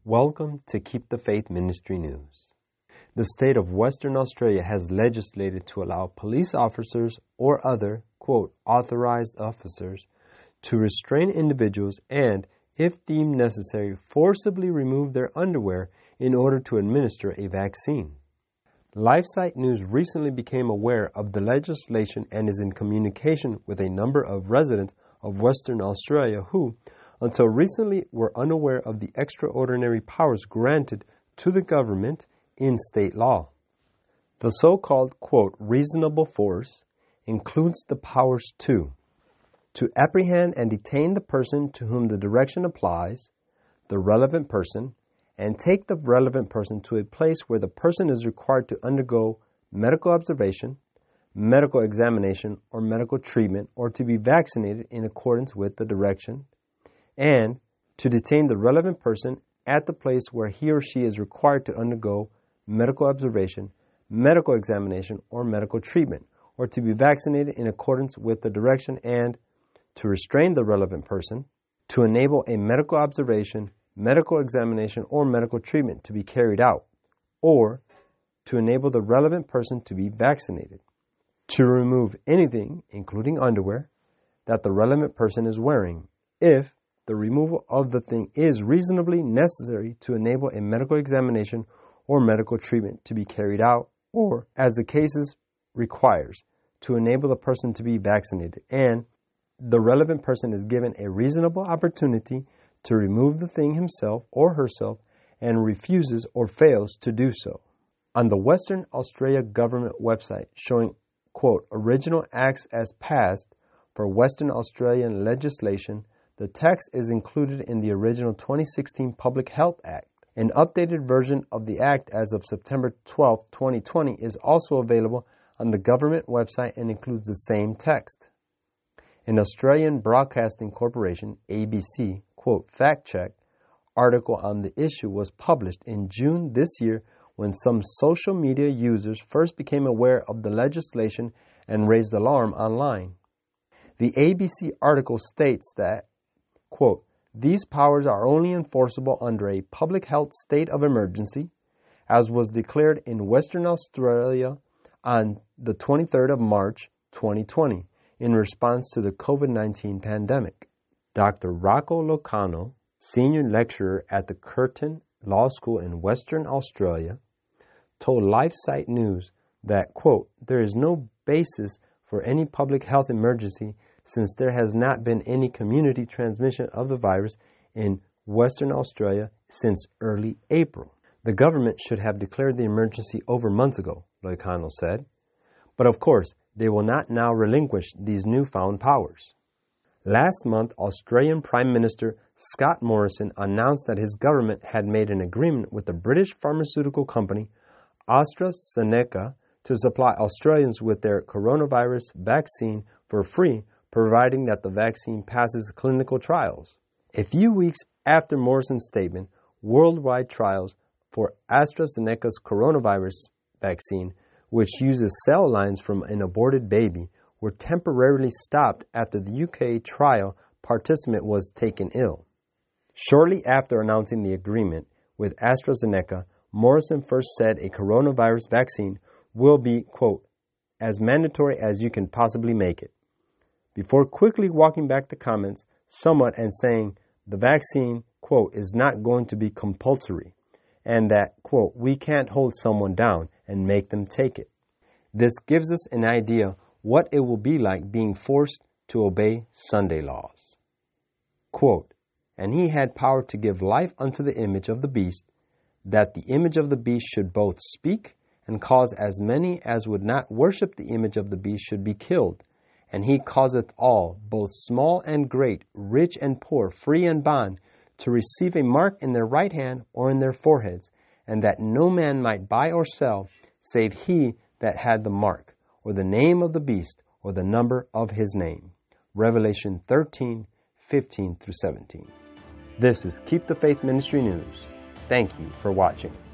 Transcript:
Welcome to Keep the Faith Ministry News. The state of Western Australia has legislated to allow police officers or other, quote, authorized officers to restrain individuals and, if deemed necessary, forcibly remove their underwear in order to administer a vaccine. LifeSite News recently became aware of the legislation and is in communication with a number of residents of Western Australia who, until recently, were unaware of the extraordinary powers granted to the government in state law. The so-called, quote, reasonable force includes the powers to apprehend and detain the person to whom the direction applies, the relevant person, and take the relevant person to a place where the person is required to undergo medical observation, medical examination, or medical treatment, or to be vaccinated in accordance with the direction, and to detain the relevant person at the place where he or she is required to undergo medical observation, medical examination, or medical treatment, or to be vaccinated in accordance with the direction, and to restrain the relevant person, to enable a medical observation, medical examination, or medical treatment to be carried out, or to enable the relevant person to be vaccinated, to remove anything, including underwear, that the relevant person is wearing, if the removal of the thing is reasonably necessary to enable a medical examination or medical treatment to be carried out, or, as the cases requires, to enable the person to be vaccinated, and the relevant person is given a reasonable opportunity to remove the thing himself or herself and refuses or fails to do so. On the Western Australia government website showing, quote, original acts as passed for Western Australian legislation, the text is included in the original 2016 Public Health Act. An updated version of the Act as of September 12, 2020 is also available on the government website and includes the same text. An Australian Broadcasting Corporation, ABC, quote, fact check article on the issue was published in June this year when some social media users first became aware of the legislation and raised alarm online. The ABC article states that, quote, these powers are only enforceable under a public health state of emergency, as was declared in Western Australia on the 23rd of March, 2020, in response to the COVID-19 pandemic. Dr. Rocco Locano, senior lecturer at the Curtin Law School in Western Australia, told LifeSite News that, quote, there is no basis for any public health emergency since there has not been any community transmission of the virus in Western Australia since early April. The government should have declared the emergency over months ago, Locano said. But of course, they will not now relinquish these newfound powers. Last month, Australian Prime Minister Scott Morrison announced that his government had made an agreement with the British pharmaceutical company AstraZeneca to supply Australians with their coronavirus vaccine for free, providing that the vaccine passes clinical trials. A few weeks after Morrison's statement, worldwide trials for AstraZeneca's coronavirus vaccine, which uses cell lines from an aborted baby, were temporarily stopped after the UK trial participant was taken ill. Shortly after announcing the agreement with AstraZeneca, Morrison first said a coronavirus vaccine will be, quote, as mandatory as you can possibly make it, before quickly walking back the comments somewhat and saying the vaccine, quote, is not going to be compulsory, and that, quote, we can't hold someone down and make them take it. This gives us an idea what it will be like being forced to obey Sunday laws. Quote, and he had power to give life unto the image of the beast, that the image of the beast should both speak and cause as many as would not worship the image of the beast should be killed. And he causeth all, both small and great, rich and poor, free and bond, to receive a mark in their right hand or in their foreheads, and that no man might buy or sell, save he that had the mark, or the name of the beast, or the number of his name. Revelation 13:15-17. This is Keep the Faith Ministry News. Thank you for watching.